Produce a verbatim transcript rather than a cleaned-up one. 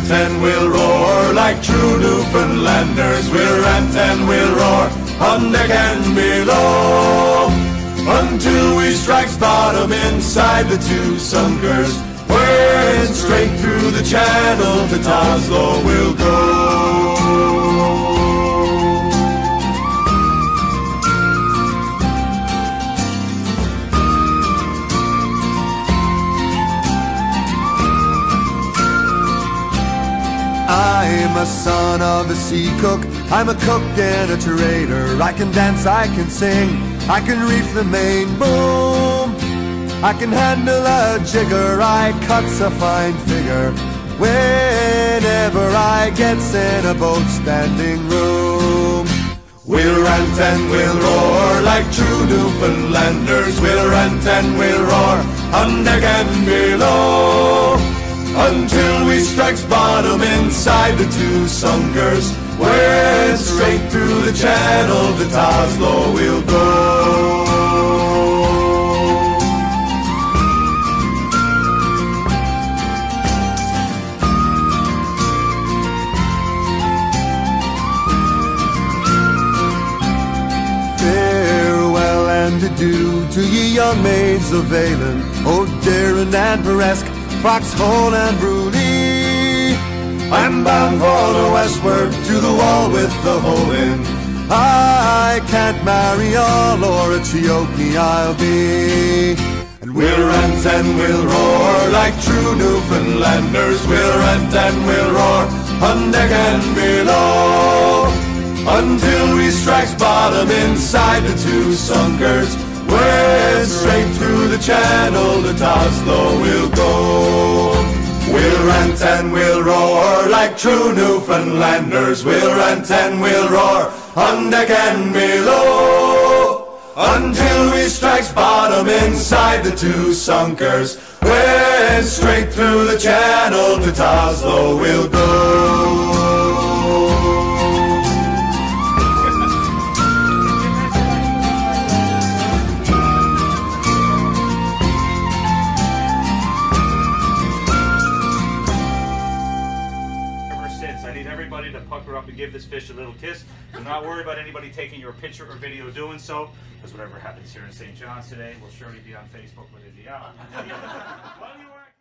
rant and we'll roar like true Newfoundlanders. We'll rant and we'll roar on deck and below, until we strikes bottom inside the two sunkers. We're straight through the channel to Toslow we'll go. I'm a son of a sea cook, I'm a cook and a trader. I can dance, I can sing, I can reef the main boom, I can handle a jigger, I cuts a fine figure whenever I gets in a boat standing room. We'll rant and we'll roar like true Newfoundlanders. We'll rant and we'll roar on deck and below, until we strikes bottom inside the two sunkers. We're straight through the channel to Toslow we'll go. Farewell and adieu to ye young maids of Valen, O'Dearn and Peresk, Foxhole and Bruni. I'm bound for the westward to the wall with the hole in. I can't marry all or a Chioke I'll be. And we'll rant and we'll roar like true Newfoundlanders. We'll rant and we'll roar on deck and below, until we strikes bottom inside the two sunkers. We're straight through the channel to Toslow we'll go. We'll rant and we'll roar like true Newfoundlanders. We'll rant and we'll roar on deck and below, until we strikes bottom inside the two sunkers. We're straight through the channel to Toslow we'll go. I need everybody to pucker up and give this fish a little kiss. Do not worry about anybody taking your picture or video doing so, because whatever happens here in Saint John's today will surely be on Facebook within the hour. While you are